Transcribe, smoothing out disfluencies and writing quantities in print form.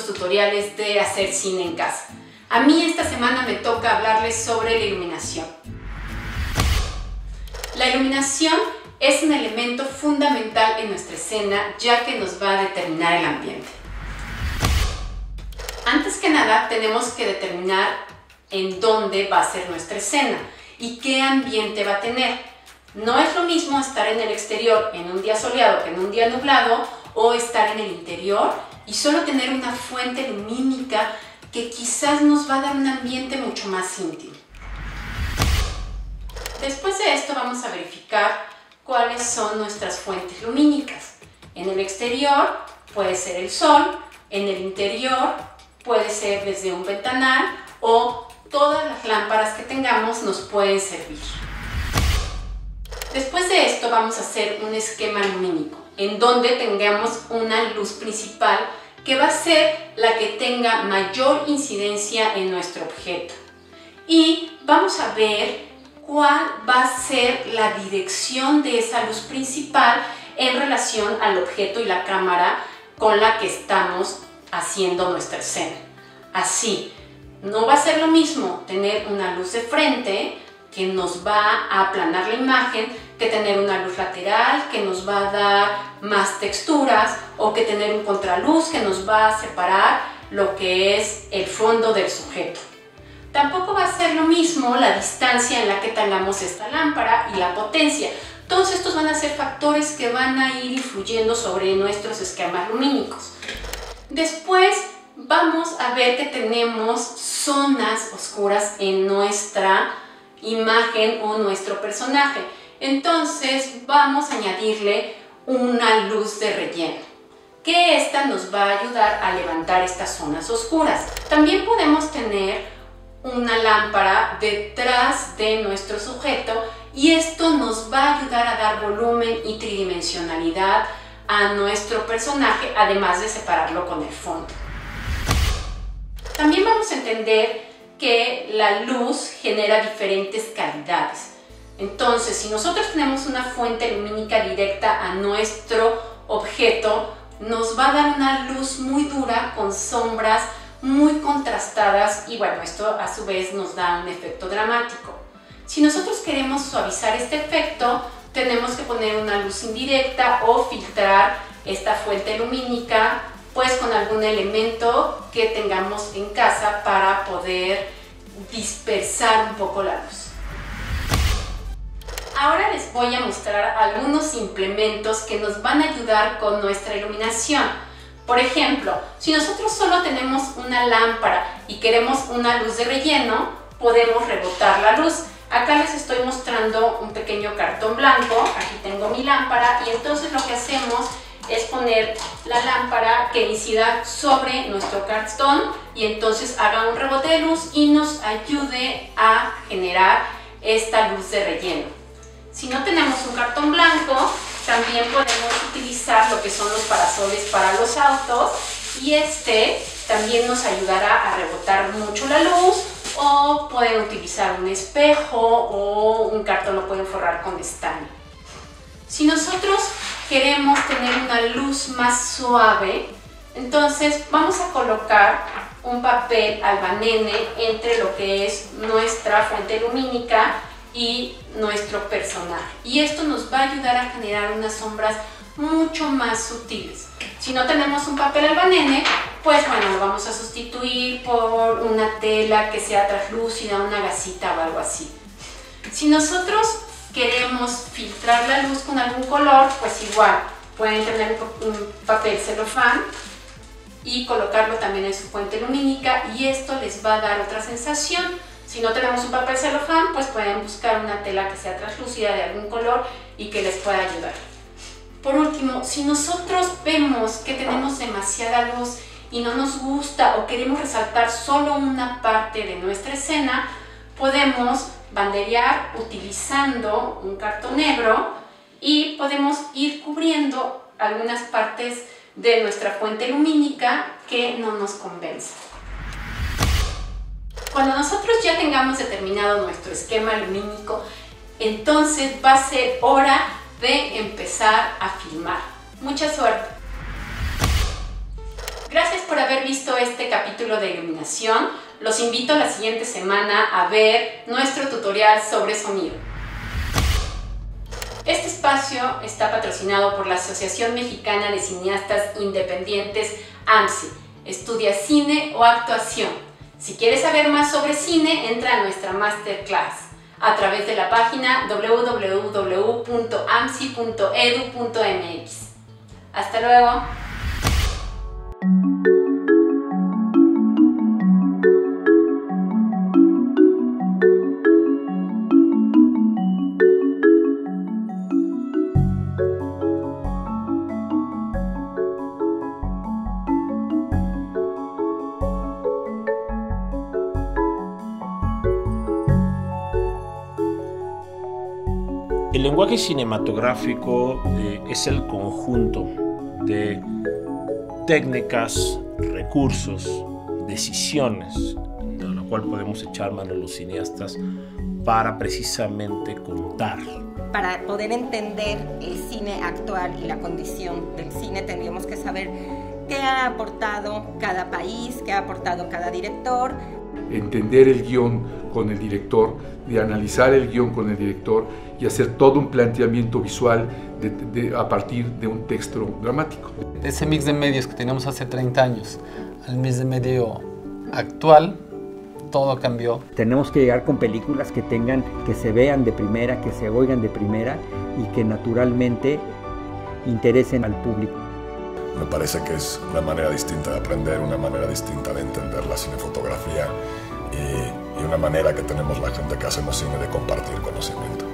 estos tutoriales de hacer cine en casa. A mí esta semana me toca hablarles sobre la iluminación. La iluminación es un elemento fundamental en nuestra escena, ya que nos va a determinar el ambiente. Antes que nada, tenemos que determinar en dónde va a ser nuestra escena y qué ambiente va a tener. No es lo mismo estar en el exterior en un día soleado que en un día nublado, o estar en el interior y solo tener una fuente lumínica que quizás nos va a dar un ambiente mucho más íntimo. Después de esto vamos a verificar cuáles son nuestras fuentes lumínicas. En el exterior puede ser el sol, en el interior puede ser desde un ventanal o todas las lámparas que tengamos nos pueden servir. Después de esto vamos a hacer un esquema lumínico en donde tengamos una luz principal que va a ser la que tenga mayor incidencia en nuestro objeto. Y vamos a ver cuál va a ser la dirección de esa luz principal en relación al objeto y la cámara con la que estamos haciendo nuestra escena. Así, no va a ser lo mismo tener una luz de frente que nos va a aplanar la imagen, que tener una luz lateral que nos va a dar más texturas, o que tener un contraluz que nos va a separar lo que es el fondo del sujeto. Tampoco va a ser lo mismo la distancia en la que tengamos esta lámpara y la potencia. Todos estos van a ser factores que van a ir influyendo sobre nuestros esquemas lumínicos. Después vamos a ver que tenemos zonas oscuras en nuestra imagen o nuestro personaje. Entonces vamos a añadirle una luz de relleno, que esta nos va a ayudar a levantar estas zonas oscuras. También podemos tener una lámpara detrás de nuestro sujeto y esto nos va a ayudar a dar volumen y tridimensionalidad a nuestro personaje, además de separarlo con el fondo. También vamos a entender que la luz genera diferentes calidades. Entonces, si nosotros tenemos una fuente lumínica directa a nuestro objeto, nos va a dar una luz muy dura con sombras muy contrastadas y bueno, esto a su vez nos da un efecto dramático. Si nosotros queremos suavizar este efecto, tenemos que poner una luz indirecta o filtrar esta fuente lumínica pues con algún elemento que tengamos en casa para poder dispersar un poco la luz. Ahora les voy a mostrar algunos implementos que nos van a ayudar con nuestra iluminación. Por ejemplo, si nosotros solo tenemos una lámpara y queremos una luz de relleno, podemos rebotar la luz. Acá les estoy mostrando un pequeño cartón blanco, aquí tengo mi lámpara y entonces lo que hacemos es poner la lámpara que incida sobre nuestro cartón y entonces haga un rebote de luz y nos ayude a generar esta luz de relleno. Si no tenemos un cartón blanco, también podemos utilizar lo que son los parasoles para los autos y este también nos ayudará a rebotar mucho la luz, o pueden utilizar un espejo o un cartón lo pueden forrar con estaño. Si nosotros queremos tener una luz más suave, entonces vamos a colocar un papel albanene entre lo que es nuestra fuente lumínica y nuestro personaje, y esto nos va a ayudar a generar unas sombras mucho más sutiles. Si no tenemos un papel albanene, pues bueno, lo vamos a sustituir por una tela que sea translúcida, una gasita o algo así. Si nosotros queremos filtrar la luz con algún color, pues igual pueden tener un papel celofán y colocarlo también en su fuente lumínica y esto les va a dar otra sensación. Si no tenemos un papel celofán, pues pueden buscar una tela que sea translúcida de algún color y que les pueda ayudar. Por último, si nosotros vemos que tenemos demasiada luz y no nos gusta o queremos resaltar solo una parte de nuestra escena, podemos banderear utilizando un cartón negro y podemos ir cubriendo algunas partes de nuestra fuente lumínica que no nos convencen. Cuando nosotros ya tengamos determinado nuestro esquema lumínico, entonces va a ser hora de empezar a filmar. Mucha suerte. Gracias por haber visto este capítulo de iluminación. Los invito la siguiente semana a ver nuestro tutorial sobre sonido. Este espacio está patrocinado por la Asociación Mexicana de Cineastas Independientes, AMCI. Estudia cine o actuación. Si quieres saber más sobre cine, entra a nuestra masterclass a través de la página www.amci.edu.mx. Hasta luego. El lenguaje cinematográfico es el conjunto de técnicas, recursos, decisiones de la cual podemos echar mano los cineastas para precisamente contar. Para poder entender el cine actual y la condición del cine tendríamos que saber qué ha aportado cada país, qué ha aportado cada director. Entender el guión con el director, de analizar el guión con el director y hacer todo un planteamiento visual a partir de un texto dramático. Ese mix de medios que teníamos hace 30 años al mix de medio actual, todo cambió. Tenemos que llegar con películas que se vean de primera, que se oigan de primera y que naturalmente interesen al público. Me parece que es una manera distinta de aprender, una manera distinta de entender la cinefotografía y una manera que tenemos la gente que hacemos cine de compartir conocimiento.